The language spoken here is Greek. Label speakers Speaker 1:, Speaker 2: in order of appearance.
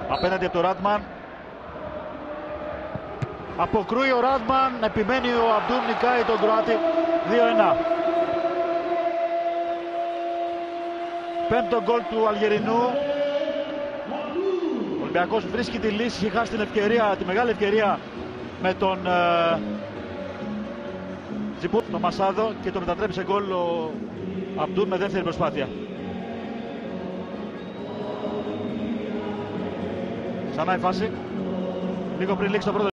Speaker 1: απέναντι από το Ράντμαν. Αποκρούει ο Ράντμαν, επιμένει ο Αμπτούν, νικάει τον Κροάτι. 2-1. Πέμπτο γκολ του Αλγερινού. Ο Ολυμπιακός βρίσκει τη λύση, είχε χάσει την ευκαιρία, τη μεγάλη ευκαιρία με τον Τζιπού, τον Μασάδο, και το μετατρέπει σε γκολ ο Αμπτούν με δεύτερη προσπάθεια. Ξανά η φάση, λίγο πριν λήξει το πρώτο.